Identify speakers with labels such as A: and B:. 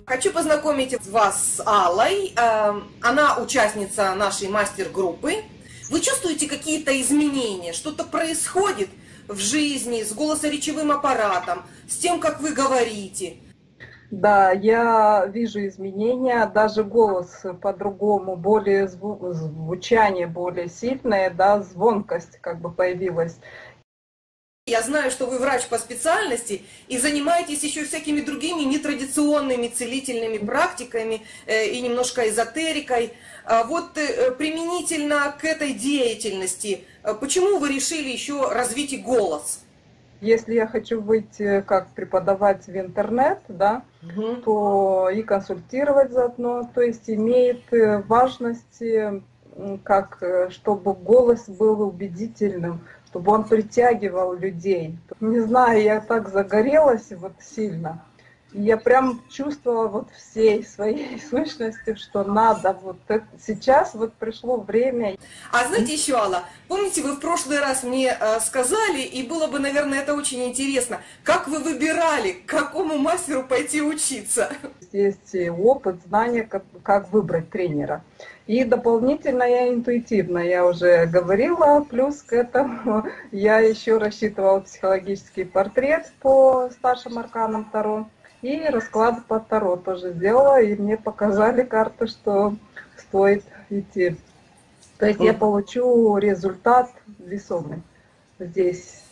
A: Хочу познакомить вас с Аллой. Она участница нашей мастер-группы. Вы чувствуете какие-то изменения? Что-то происходит в жизни с голосоречевым аппаратом, с тем, как вы говорите?
B: Да, я вижу изменения, даже голос по-другому, более звучание более сильное, да, звонкость как бы появилась.
A: Я знаю, что вы врач по специальности и занимаетесь еще всякими другими нетрадиционными целительными практиками и немножко эзотерикой. Вот применительно к этой деятельности, почему вы решили еще развить и голос?
B: Если я хочу выйти как преподавать в интернет, да,
A: Мгм.
B: то и консультировать заодно, то есть имеет важность, как, чтобы голос был убедительным, чтобы он притягивал людей. Не знаю, я так загорелась вот сильно. И я прям чувствовала вот всей своей сущностью, что надо вот сейчас вот пришло время.
A: А знаете еще, Алла, помните, вы в прошлый раз мне сказали, и было бы, наверное, это очень интересно, как вы выбирали, к какому мастеру пойти учиться?
B: Есть и опыт, знания, как выбрать тренера. И дополнительно я интуитивно, я уже говорила, плюс к этому я еще рассчитывала психологический портрет по старшим арканам Таро. И расклад по Таро тоже сделала, и мне показали карты, что стоит идти. То есть я получу результат весомый здесь.